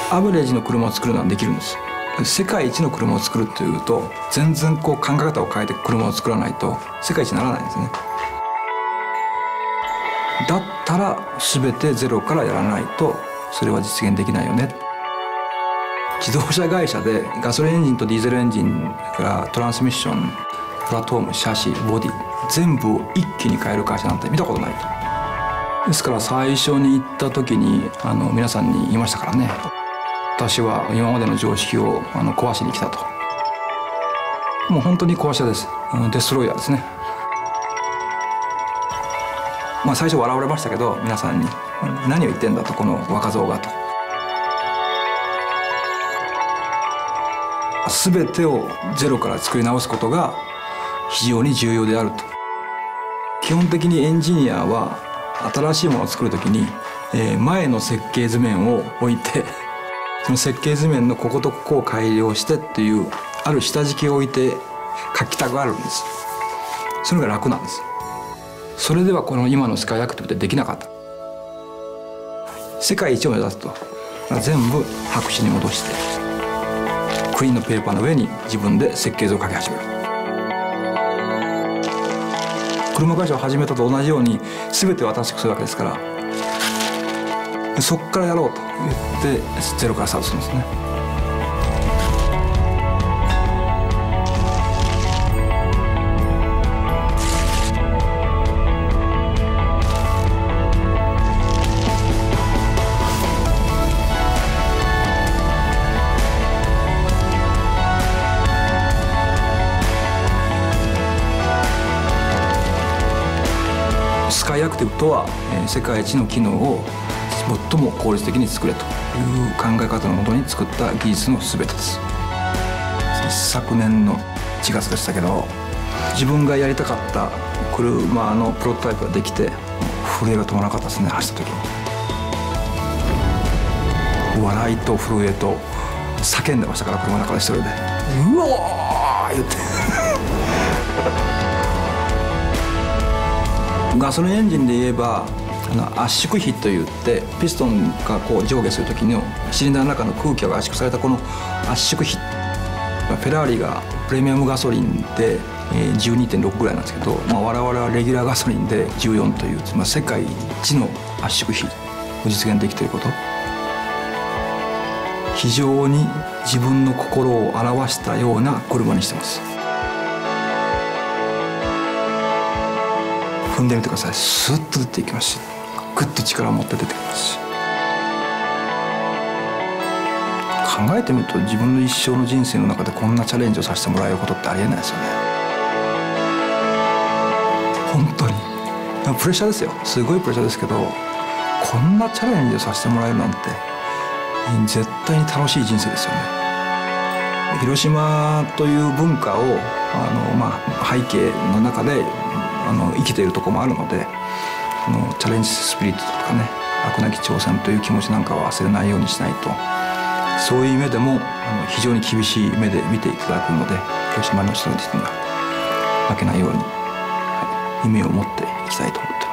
アベレージの車を作るのはできるんです。世界一の車を作るというと全然こう考え方を変えて車を作らないと世界一にならないんですね。だったら全てゼロからやらないとそれは実現できないよね。自動車会社でガソリンエンジンとディーゼルエンジンからトランスミッション、プラットフォーム、シャシ、ボディ全部を一気に変える会社なんて見たことないと。ですから最初に行った時に皆さんに言いましたからね。私は今までの常識を壊しに来たと。もう本当に壊し屋です。デストロイヤーですね。まあ最初笑われましたけど皆さんに何を言ってんだとこの若造がと。全てをゼロから作り直すことが非常に重要であると。基本的にエンジニアは新しいものを作るときに前の設計図面を置いてその設計図面のこことここを改良してっていうある下敷きを置いて書きたくあるんです。それが楽なんです。それではこの今のスカイアクティブでできなかった。世界一を目指すと全部白紙に戻してクリーンのペーパーの上に自分で設計図を書き始める。車会社を始めたと同じように全てを新しくするわけですからそこからやろうと言ってゼロからスタートするんですね。スカイアクティブとは世界一の機能を最も効率的に作れという考え方のもとに作った技術の全てです。昨年の1月でしたけど自分がやりたかった車のプロトタイプができて震えが止まらなかったですね。走った時に笑いと震えと叫んでましたから車の中で一人で「うおー!」言ってガソリンエンジンで言えば圧縮比といってピストンがこう上下する時のシリンダーの中の空気が圧縮されたこの圧縮比、フェラーリがプレミアムガソリンで 12.6 ぐらいなんですけど、我々はレギュラーガソリンで14という、世界一の圧縮比を実現できていること、非常に自分の心を表したような車にしてます。踏んでみてください。スッと出ていきますしグッと力を持って出てきますし、考えてみると自分の一生の人生の中でこんなチャレンジをさせてもらえることってありえないですよね。本当にプレッシャーですよ。すごいプレッシャーですけどこんなチャレンジをさせてもらえるなんて絶対に楽しい人生ですよね。広島という文化を背景の中で生きているところもあるのでチャレンジスピリットとかね飽くなき挑戦という気持ちなんかは忘れないようにしないと、そういう目でも非常に厳しい目で見ていただくので広島の人たちには負けないように、夢を持っていきたいと思って